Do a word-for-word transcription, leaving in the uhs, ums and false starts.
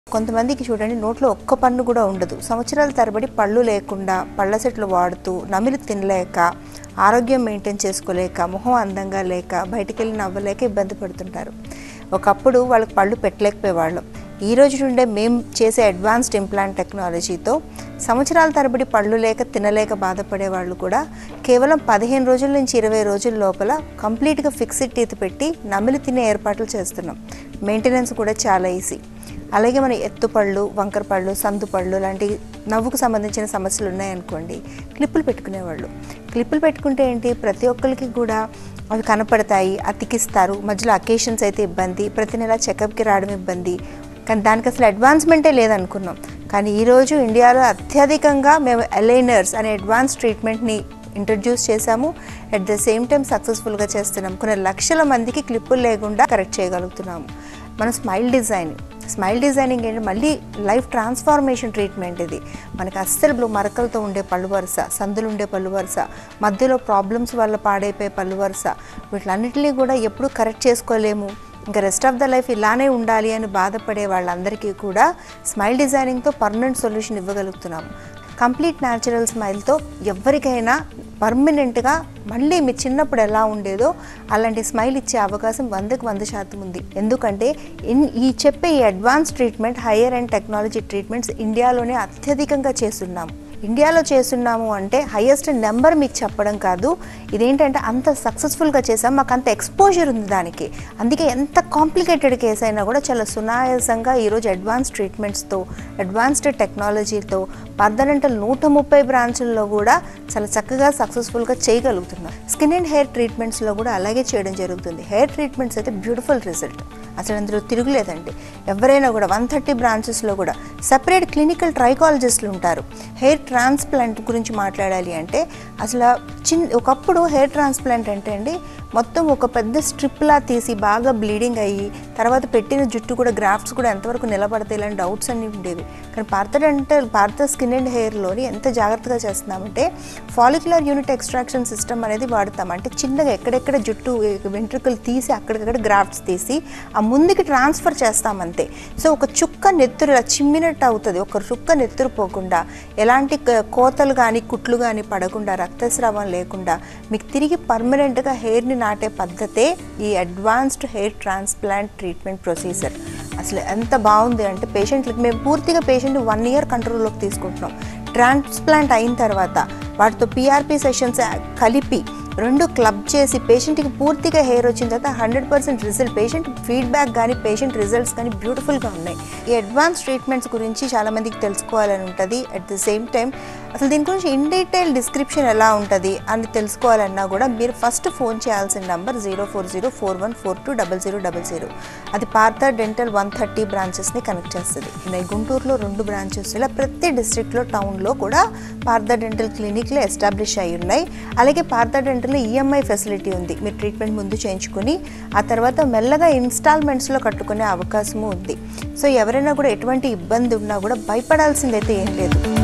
కొంతమందికి చూడండి నోట్లో ఒక్క పన్ను కూడా ఉండదు. సంవత్సరాల తరబడి పళ్ళు లేకుండా పళ్ళ సెట్లు వాడుతూ నమిలి తినలేక ఆరోగ్యం మెయింటైన్ చేసుకోలేక మొహం అందంగా లేక బయటికి వెళ్ళి నవ్వలేక ఇబ్బంది పడుతుంటారు. ఒకప్పుడు వాళ్ళకి పళ్ళు పెట్టలేకపోయేవాళ్ళం. ఈ రోజు నుండే మేము చేసే అడ్వాన్స్డ్ ఇంప్లాంట్ టెక్నాలజీతో సంవత్సరాల తరబడి పళ్ళు లేక తినలేక బాధపడే వాళ్ళు కూడా కేవలం పదిహేను రోజుల నుంచి ఇరవై రోజుల లోపల కంప్లీట్గా ఫిక్స్డ్ టీత్ పెట్టి నమిలి తినే ఏర్పాట్లు చేస్తున్నాం. మెయింటెనెన్స్ కూడా చాలా ఈజీ. అలాగే మన ఎత్తుపళ్ళు, వంకర పళ్ళు, సందు పళ్ళు లాంటి నవ్వుకు సంబంధించిన సమస్యలు ఉన్నాయనుకోండి, క్లిప్పులు పెట్టుకునేవాళ్ళు. క్లిప్పులు పెట్టుకుంటే ఏంటి, ప్రతి ఒక్కరికి కూడా అవి కనపడతాయి, అతికిస్తారు. మధ్యలో అకేషన్స్ అయితే ఇబ్బంది, ప్రతి నెల చెకప్కి రావడం ఇబ్బంది. కానీ దానికి అసలు అడ్వాన్స్మెంటే లేదనుకున్నాం. కానీ ఈరోజు ఇండియాలో అత్యధికంగా మేము అలైనర్స్ అనే అడ్వాన్స్ ట్రీట్మెంట్ని ఇంట్రడ్యూస్ చేశాము. అట్ ద సేమ్ టైం సక్సెస్ఫుల్గా చేస్తున్నాం. కొన్ని లక్షల మందికి క్లిప్పులు లేకుండా కరెక్ట్ చేయగలుగుతున్నాము. మన స్మైల్ డిజైన్ స్మైల్ డిజైనింగ్ ఏంటంటే మళ్ళీ లైఫ్ ట్రాన్స్ఫార్మేషన్ ట్రీట్మెంట్. ఇది మనకి అస్సలు మరకలతో ఉండే పళ్ళు వరుస, సందులు ఉండే పళ్ళు వరుస, మధ్యలో ప్రాబ్లమ్స్ వల్ల పాడైపోయే పళ్ళు వరుస, వీటిలన్నింటినీ కూడా ఎప్పుడూ కరెక్ట్ చేసుకోలేము, ఇంకా రెస్ట్ ఆఫ్ ద లైఫ్ ఇలానే ఉండాలి అని బాధపడే వాళ్ళందరికీ కూడా స్మైల్ డిజైనింగ్తో పర్మనెంట్ సొల్యూషన్ ఇవ్వగలుగుతున్నాము. కంప్లీట్ న్యాచురల్ స్మైల్తో ఎవరికైనా పర్మనెంట్గా మళ్ళీ మీ చిన్నప్పుడు ఎలా ఉండేదో అలాంటి స్మైల్ ఇచ్చే అవకాశం వందకు వంద శాతం ఉంది. ఎందుకంటే ఇన్ ఈ చెప్పే ఈ advance treatment, higher and technology treatments ఇండియాలోనే అత్యధికంగా చేస్తున్నాము. ఇండియాలో చేస్తున్నాము అంటే హైయెస్ట్ నెంబర్ మీకు చెప్పడం కాదు, ఇదేంటంటే అంత సక్సెస్ఫుల్గా చేసాం, మాకు అంత ఎక్స్పోజర్ ఉంది దానికి. అందుకే ఎంత కాంప్లికేటెడ్ కేసు అయినా కూడా చాలా సునాయాసంగా ఈరోజు అడ్వాన్స్ ట్రీట్మెంట్స్తో, అడ్వాన్స్డ్ టెక్నాలజీతో పార్థడెంటల్ నూట ముప్పై బ్రాంచుల్లో కూడా చాలా చక్కగా సక్సెస్ఫుల్గా చేయగలుగుతున్నాం. స్కిన్ అండ్ హెయిర్ ట్రీట్మెంట్స్లో కూడా అలాగే చేయడం జరుగుతుంది. హెయిర్ ట్రీట్మెంట్స్ అయితే బ్యూటిఫుల్ రిజల్ట్, అసలు అందులో తిరుగులేదండి. ఎవరైనా కూడా వన్ థర్టీ బ్రాంచెస్లో కూడా సపరేట్ క్లినికల్ ట్రైకాలజిస్టులు ఉంటారు. హెయిర్ ట్రాన్స్ప్లాంట్ గురించి మాట్లాడాలి అంటే అసలు చిన్న ఒకప్పుడు హెయిర్ ట్రాన్స్ప్లాంట్ అంటే అండి మొత్తం ఒక పెద్ద స్ట్రిప్లా తీసి బాగా బ్లీడింగ్ అయ్యి తర్వాత పెట్టిన జుట్టు కూడా గ్రాఫ్ట్స్ కూడా ఎంతవరకు నిలబడతాయి ఇలాంటి డౌట్స్ అన్నీ ఉండేవి. కానీ పార్థడెంటల్ పార్థ స్కిన్ అండ్ హెయిర్లోని ఎంత జాగ్రత్తగా చేస్తున్నామంటే ఫాలిక్యులర్ యూనిట్ ఎక్స్ట్రాక్షన్ సిస్టమ్ అనేది వాడతాం. అంటే చిన్నగా ఎక్కడెక్కడ జుట్టు వెంట్రుకలు తీసి అక్కడికక్కడ గ్రాఫ్ట్స్ తీసి ఆ ముందుకి ట్రాన్స్ఫర్ చేస్తామంతే. సో ఒక చుక్క నెత్తురు చిమ్మినట్టు అవుతుంది. ఒక చుక్క నెత్తురు పోకుండా, ఎలాంటి కోతలు కానీ కుట్లు కానీ పడకుండా, రక్తస్రావం లేకుండా మీకు తిరిగి పర్మనెంట్గా హెయిర్ని నాటే పద్ధతే ఈ advanced hair transplant treatment procedure. అసలు ఎంత బాగుంది అంటే పేషెంట్లకి మేము పూర్తిగా పేషెంట్ వన్ ఇయర్ కంట్రోల్లోకి తీసుకుంటున్నాం. ట్రాన్స్ప్లాంట్ అయిన తర్వాత వాటితో పిఆర్పి సెషన్స్ కలిపి రెండు క్లబ్ చేసి పేషెంట్కి పూర్తిగా హెయిర్ వచ్చిన తర్వాత hundred percent result, patient feedback కానీ పేషెంట్ రిజల్ట్స్ కానీ బ్యూటిఫుల్గా ఉన్నాయి. ఈ అడ్వాన్స్ ట్రీట్మెంట్స్ గురించి చాలామందికి తెలుసుకోవాలని ఉంటుంది. అట్ ద సేమ్ టైం అసలు దీని గురించి ఇన్ డీటెయిల్ డిస్క్రిప్షన్ ఎలా ఉంటుంది అని తెలుసుకోవాలన్నా కూడా మీరు ఫస్ట్ ఫోన్ చేయాల్సిన number zero four zero four one four two double zero double zero అది పార్థ డెంటల్ వన్ థర్టీ బ్రాంచెస్ని కనెక్ట్ చేస్తుంది. గుంటూరులో రెండు బ్రాంచెస్, ఇలా ప్రతి డిస్ట్రిక్ట్లో టౌన్లో కూడా పార్థ డెంటల్ క్లినిక్లు ఎస్టాబ్లిష్ అయ్యి ఉన్నాయి. అలాగే పార్థ డెంటల్లో ఈఎంఐ ఫెసిలిటీ ఉంది. మీరు ట్రీట్మెంట్ ముందు చేయించుకొని ఆ తర్వాత మెల్లగా ఇన్స్టాల్మెంట్స్లో కట్టుకునే అవకాశము ఉంది. సో ఎవరైనా కూడా ఎటువంటి ఇబ్బంది ఉన్నా కూడా భయపడాల్సిందైతే ఏం లేదు.